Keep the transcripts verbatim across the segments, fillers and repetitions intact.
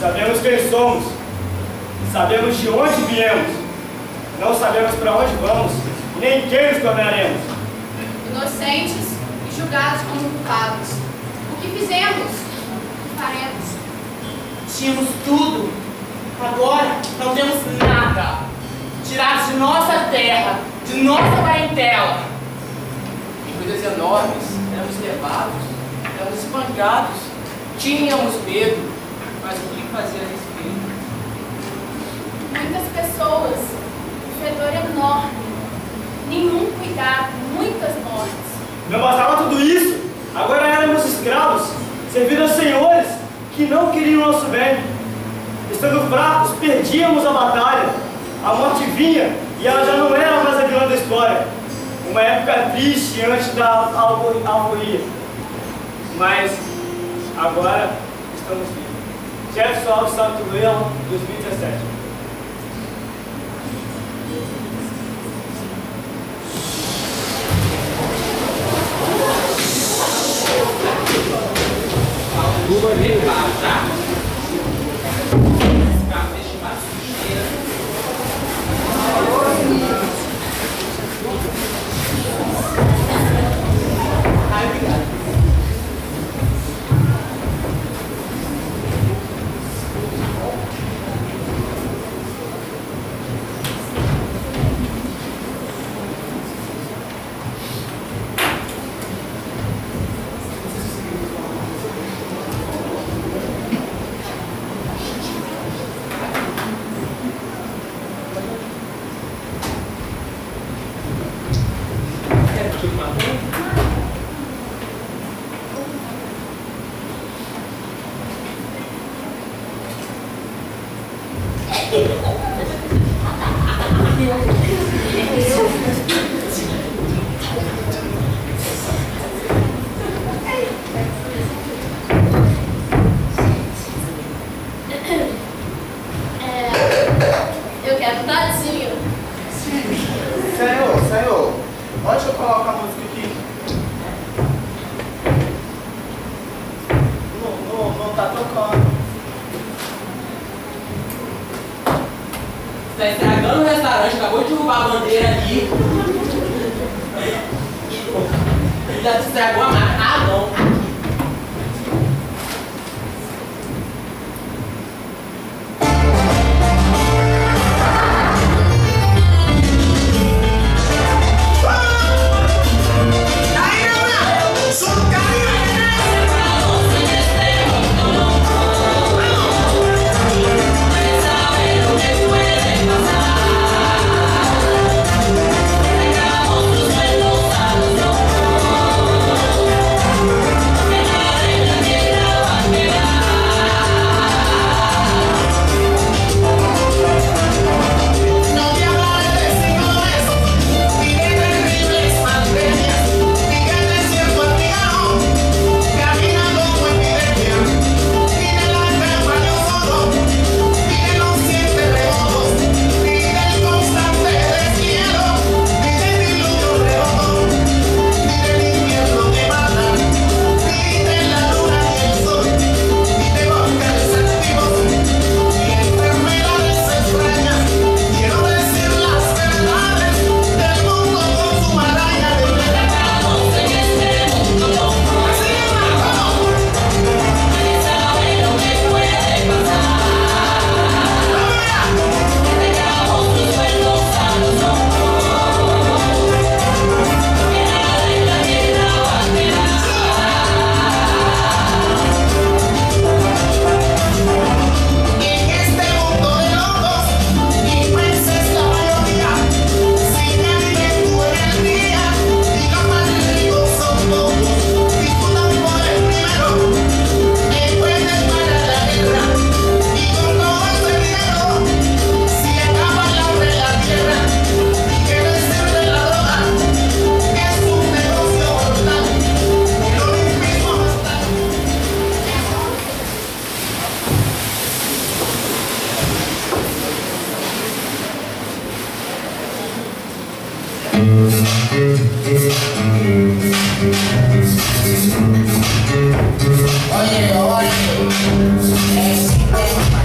Sabemos quem somos, sabemos de onde viemos, não sabemos para onde vamos, nem quem nos tornaremos. Inocentes e julgados como culpados. O que fizemos? O que faremos? Tínhamos tudo, agora não temos nada. Tirados de nossa terra, de nossa parentela. Em coisas enormes, éramos levados, éramos espancados, tínhamos medo, mas o que fazer a respeito? Muitas pessoas, um fedor enorme, nenhum cuidado, muitas mortes. Não bastava tudo isso, agora éramos escravos, servindo a senhores que não queriam o nosso bem. Estando fracos, perdíamos a batalha. A morte vinha e ela já não era mais a vilã da história. Uma época triste antes da alvoria. Mas agora estamos vivos. Jefferson Alves Santo Leão, dois mil e dezessete. Eu quero um tadinho. Senhor, senhor, onde eu coloco a música aqui? Não, não, não tá tocando. Tá estragando o restaurante, acabou de derrubar a bandeira ali. Já estragou a máquina. Ah, não. Oye, oye, existe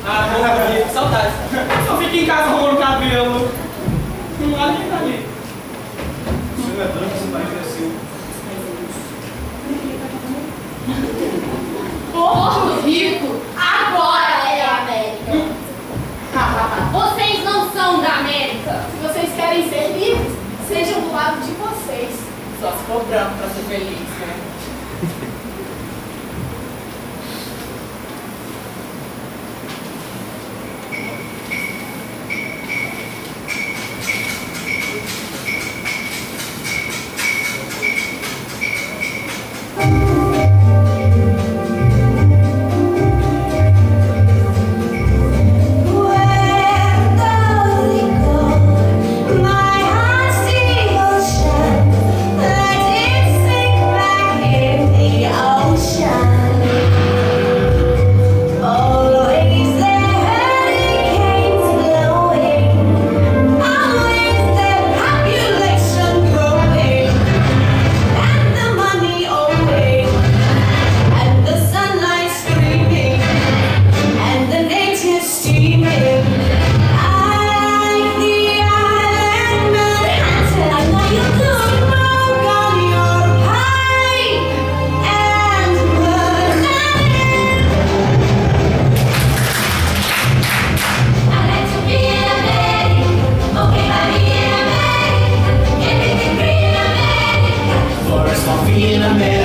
Ah, bom, Rico, saudades. Só fica em casa arrumando cabelo. Não há ninguém ali. O senhor é branco, seu pai cresceu. Porto Rico agora é a América. Vocês não são da América. Se vocês querem ser livres, sejam do lado de vocês. Só se for branco pra ser feliz, né? Coffee in America.